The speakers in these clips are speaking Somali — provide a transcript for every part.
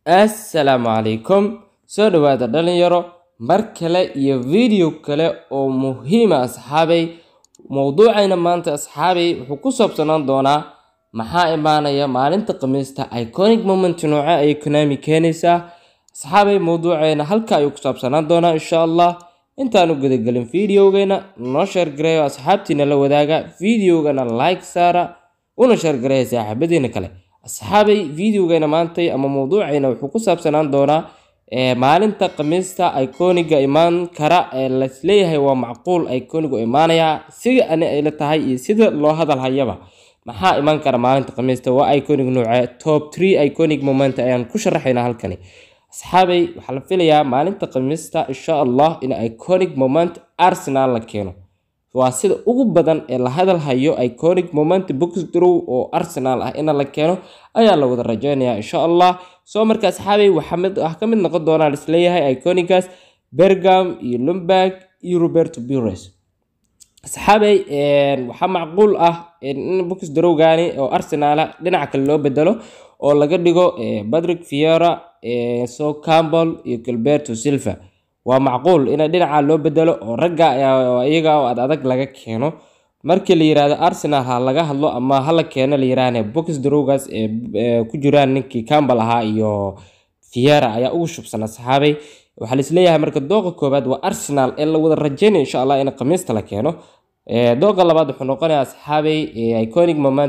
Assalaamu calaykum. Soo dhawaada dhalinyaro mar kale iyo video kale oo muhiim ah asxaabay. Mowduucayna maanta asxaabay wuxuu ku saabsanaan doonaa maxaa imaanaya maalinta Khamiista iconic moment nooca ay Konami keenaysaa. Asxaabay mowduucayna halka ayuu ku saabsanaan doonaa insha Allah. intaanu guda galin videogeena noo share gareeyo asxaabtiina la wadaaga videogana like saara una share gareeyo saaxiibadiina kale. asxaabay videogeena maanta ama mowduucayna wuxuu ku saabsanaan doonaa maalinta Khamiista iconiga imaan kara la isleeyahay waa macquul iconigu imaanaya sida ay la tahay iyo sida loo hadal hayaba maxaa imaan kara maalinta Khamiista waa iconic nooca top 3 iconic moment ayaan ku sharaxaynaa halkani. asxaabay waxa la filayaa maalinta Khamiista insha Allah in iconic moment Arsenal la keeno waa sida ugu badan ee la hadal hayo iconic moment box draw oo Arsenal ah in la keeno ayaa la wada rajaynayaa insha Allah. soo markaa asxaabay waxa ka mid noqon doona isleeyahay iconicaas Bergam iyo Ljungberg iyo Roberto Pires. asxaabay waxa macquul ah in box draw gaani oo Arsenal dhinaca kale loo bedelo oo laga dhigo Patrick Vieira so Campbell iyo Gilberto Silva. waa macquul in dhinaca loo bedelo oo ragga iyaga oo adag laga keeno markii la yiraahdo Arsenal ha laga hadlo ama hala keeno la yiraahdo box drawgas ku jiraan ninkii Campbell ahaa iyo Vieira ayaa ugu shubsan asxaabay. waxa la isleeyahay marka dooqa koobaad waa Arsenal ee la wada rajaynay insha Allah in Khamiista la keeno. dooqa labaad wuxuu noqonayaa asxaabay iconic moment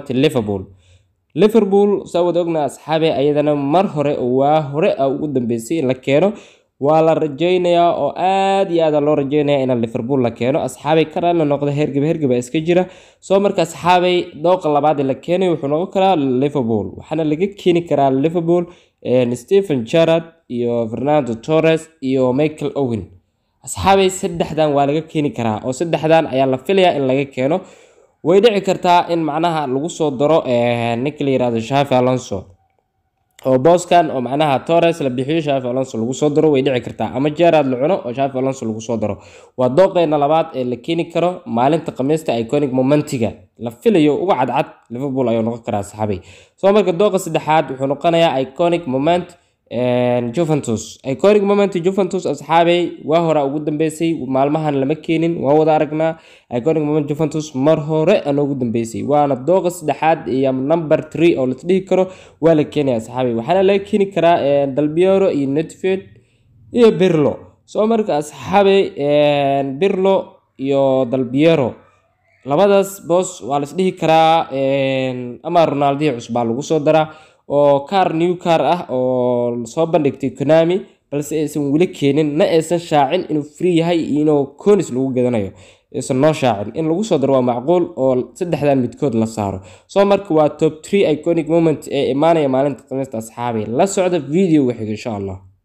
Liverpool sawad ogna asxaabay ayadana mar hore ugu dambeysay in la keeno waa la rajaynayaa oo aad iyo aad loo rajaynayaa in Liverpool la keeno. asxaabay karaan noqdo hergeb iska jira soo marka asxaabay dooqa labaad la keenay wuxuu noqon karaa Liverpool waxaana laga keeni karaa Liverpool Steven Gerrard iyo Fernando Torres iyo Michael Owen. asxaabay saddexdan waa laga keeni karaa oo saddexdan ayaa la filayaa in laga keeno. way dhici kartaa in macnaha lagu soo daro ninka la yiraahdo Xavi Alonso oo booskan oo macnaha Torres la bixiyo Xavi Alonso lagu soo daro way dhici kartaa ama Gerrard la cuno oo Xavi Alonso lagu soo daro. waa dooqeena labaad ee la keeni karo maalinta Khamiista iconic momentiga la filayo uga cadcad Liverpool ayuu noqon karaa asxaabay. soo marka dooqa saddexaad wuxuu noqonayaa iconic moment Juventus. iconic moment Juventus asxaabay waa hore ugu dambeysay maalmahan lama keenin waa wada aragnaa iconic moment Juventus mar hore aan ugu dambeysay waana dooqa saddexaad iyo number 3 oo la dhihi karo waa la keenay asxaabay waxaana la keeni karaa Del Piero iyo Nedved iyo Pirlo. soo marka asxaabay Pirlo iyo Del Piero labadaas boos waa la dhihi karaa ama Ronaldo cusub lagu soo daraa oo new car ah oo soo bandhigtay Konami balse aysan wali keenin na aysan shaacin inuu free yahay inuu coins lagu gadanayo aysan noo shaacin in lagu soo daro waa macquul oo saddexdan midkood la saaro. soo marka waa top 3 iconic moment ee imaanaya maalinta Khamiista asxaabay la socda video waxiga insha Allah.